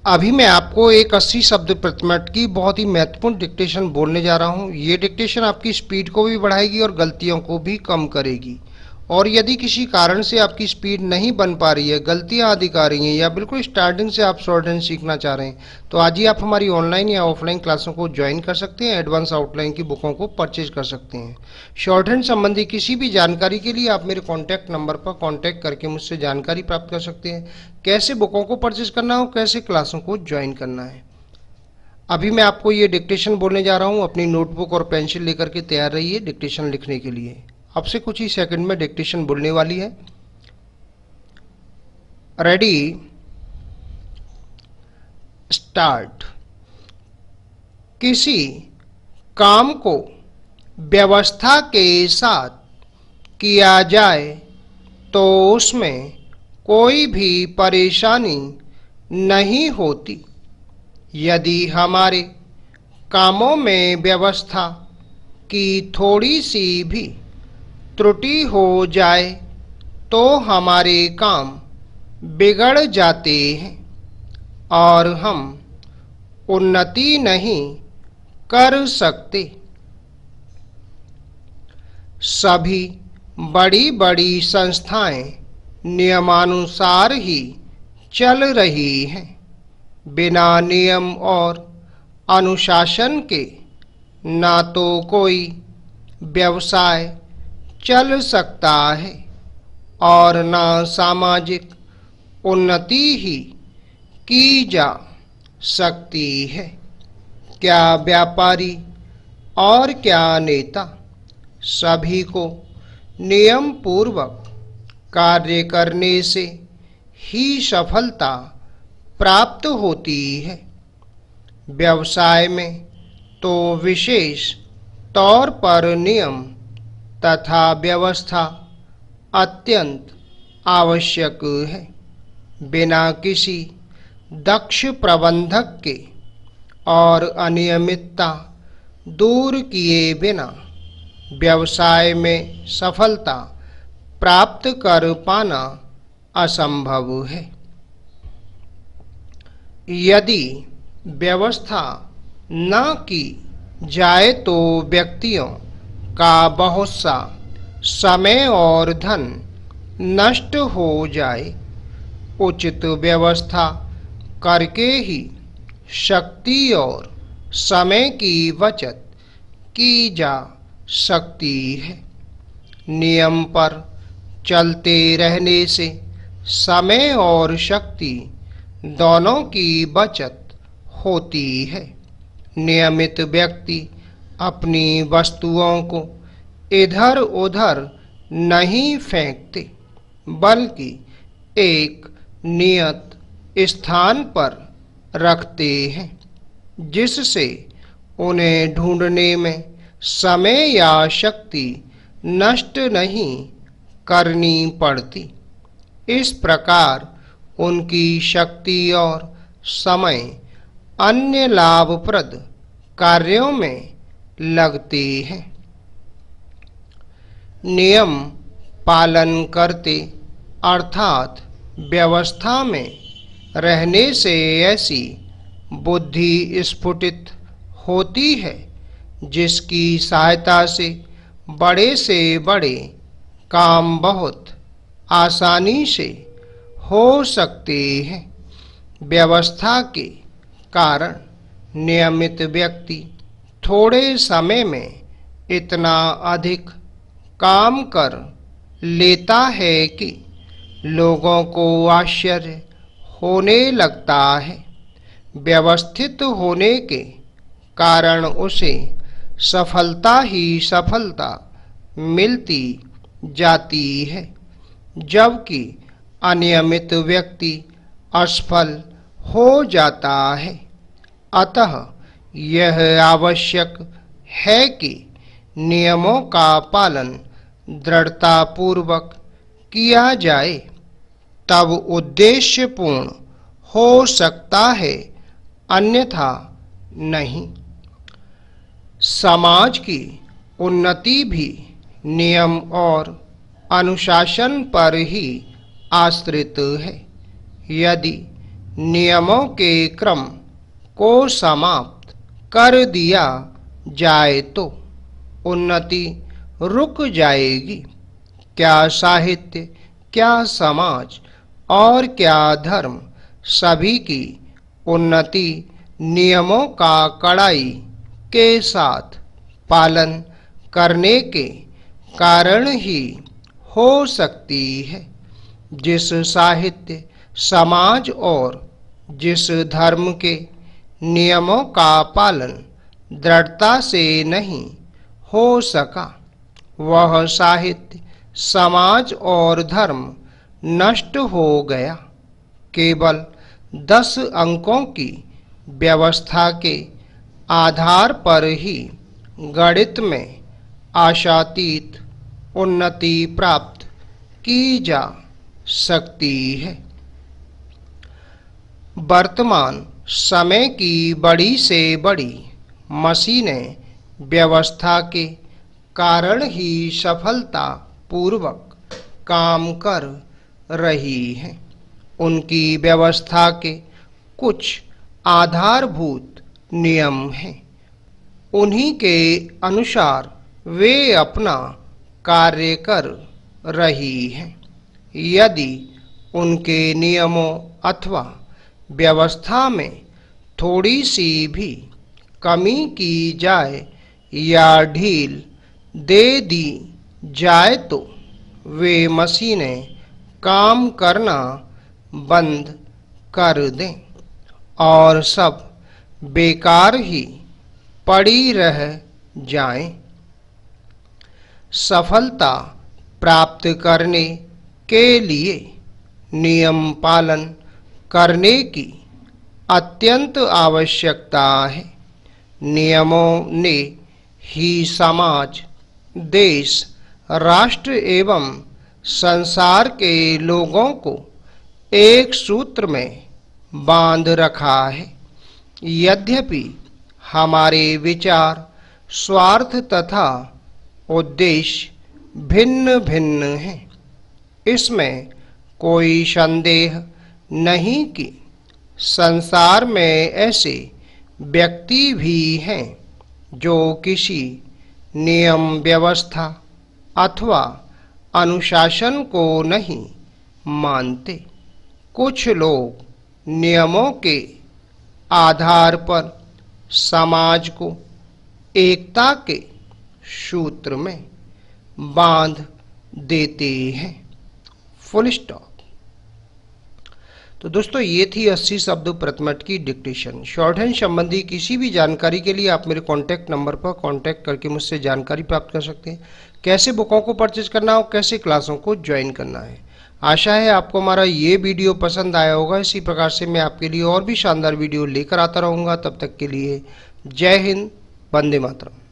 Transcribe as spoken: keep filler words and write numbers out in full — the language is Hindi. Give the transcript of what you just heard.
अभी मैं आपको एक अस्सी शब्द प्रति मिनट की बहुत ही महत्वपूर्ण डिक्टेशन बोलने जा रहा हूँ। ये डिक्टेशन आपकी स्पीड को भी बढ़ाएगी और गलतियों को भी कम करेगी। और यदि किसी कारण से आपकी स्पीड नहीं बन पा रही है, गलतियाँ अधिक आ रही हैं या बिल्कुल स्टार्टिंग से आप शॉर्ट हैंड सीखना चाह रहे हैं, तो आज ही आप हमारी ऑनलाइन या ऑफलाइन क्लासों को ज्वाइन कर सकते हैं। एडवांस आउटलाइन की बुकों को परचेज कर सकते हैं। शॉर्ट हैंड संबंधी किसी भी जानकारी के लिए आप मेरे कॉन्टैक्ट नंबर पर कॉन्टैक्ट करके मुझसे जानकारी प्राप्त कर सकते हैं। कैसे बुकों को परचेज करना हो, कैसे क्लासों को ज्वाइन करना है। अभी मैं आपको ये डिक्टेशन बोलने जा रहा हूँ। अपनी नोटबुक और पेंसिल लेकर के तैयार रहिए डिक्टेशन लिखने के लिए। आपसे कुछ ही सेकंड में डिक्टेशन बोलने वाली है। Ready, start. किसी काम को व्यवस्था के साथ किया जाए तो उसमें कोई भी परेशानी नहीं होती। यदि हमारे कामों में व्यवस्था की थोड़ी सी भी त्रुटि हो जाए तो हमारे काम बिगड़ जाते हैं और हम उन्नति नहीं कर सकते। सभी बड़ी बड़ी संस्थाएं नियमानुसार ही चल रही हैं। बिना नियम और अनुशासन के ना तो कोई व्यवसाय चल सकता है और ना सामाजिक उन्नति ही की जा सकती है। क्या व्यापारी और क्या नेता, सभी को नियम पूर्वक कार्य करने से ही सफलता प्राप्त होती है। व्यवसाय में तो विशेष तौर पर नियम तथा व्यवस्था अत्यंत आवश्यक है। बिना किसी दक्ष प्रबंधक के और अनियमितता दूर किए बिना व्यवसाय में सफलता प्राप्त कर पाना असंभव है। यदि व्यवस्था न की जाए तो व्यक्तियों का बहुत सा समय और धन नष्ट हो जाए। उचित व्यवस्था करके ही शक्ति और समय की बचत की जा सकती है। नियम पर चलते रहने से समय और शक्ति दोनों की बचत होती है। नियमित व्यक्ति अपनी वस्तुओं को इधर उधर नहीं फेंकते, बल्कि एक नियत स्थान पर रखते हैं, जिससे उन्हें ढूंढने में समय या शक्ति नष्ट नहीं करनी पड़ती। इस प्रकार उनकी शक्ति और समय अन्य लाभप्रद कार्यों में लगते हैं। नियम पालन करते अर्थात व्यवस्था में रहने से ऐसी बुद्धि स्फुटित होती है जिसकी सहायता से बड़े से बड़े काम बहुत आसानी से हो सकते हैं। व्यवस्था के कारण नियमित व्यक्ति थोड़े समय में इतना अधिक काम कर लेता है कि लोगों को आश्चर्य होने लगता है। व्यवस्थित होने के कारण उसे सफलता ही सफलता मिलती जाती है, जबकि अनियमित व्यक्ति असफल हो जाता है। अतः यह आवश्यक है कि नियमों का पालन दृढ़तापूर्वक किया जाए, तब उद्देश्यपूर्ण हो सकता है, अन्यथा नहीं। समाज की उन्नति भी नियम और अनुशासन पर ही आश्रित है। यदि नियमों के क्रम को समाप्त कर दिया जाए तो उन्नति रुक जाएगी। क्या साहित्य, क्या समाज और क्या धर्म सभी की उन्नति नियमों का कड़ाई के साथ पालन करने के कारण ही हो सकती है। जिस साहित्य, समाज और जिस धर्म के नियमों का पालन दृढ़ता से नहीं हो सका, वह साहित्य, समाज और धर्म नष्ट हो गया। केवल दस अंकों की व्यवस्था के आधार पर ही गणित में आशातीत उन्नति प्राप्त की जा सकती है। वर्तमान समय की बड़ी से बड़ी मशीनें व्यवस्था के कारण ही सफलता पूर्वक काम कर रही हैं। उनकी व्यवस्था के कुछ आधारभूत नियम हैं। उन्हीं के अनुसार वे अपना कार्य कर रही हैं। यदि उनके नियमों अथवा व्यवस्था में थोड़ी सी भी कमी की जाए या ढील दे दी जाए तो वे मशीनें काम करना बंद कर दें और सब बेकार ही पड़ी रह जाएं। सफलता प्राप्त करने के लिए नियम पालन करने की अत्यंत आवश्यकता है। नियमों ने ही समाज, देश, राष्ट्र एवं संसार के लोगों को एक सूत्र में बांध रखा है। यद्यपि हमारे विचार, स्वार्थ तथा उद्देश्य भिन्न भिन्न हैं, इसमें कोई संदेह नहीं कि संसार में ऐसे व्यक्ति भी हैं जो किसी नियम, व्यवस्था अथवा अनुशासन को नहीं मानते। कुछ लोग नियमों के आधार पर समाज को एकता के सूत्र में बांध देते हैं। Full stop. तो दोस्तों, ये थी अस्सी शब्द प्रति मिनट की डिक्टेशन। शॉर्ट हैंड संबंधी किसी भी जानकारी के लिए आप मेरे कॉन्टैक्ट नंबर पर कॉन्टैक्ट करके मुझसे जानकारी प्राप्त कर सकते हैं। कैसे बुकों को परचेज करना हो, कैसे क्लासों को ज्वाइन करना है। आशा है आपको हमारा ये वीडियो पसंद आया होगा। इसी प्रकार से मैं आपके लिए और भी शानदार वीडियो लेकर आता रहूँगा। तब तक के लिए जय हिंद, वंदे मातरम।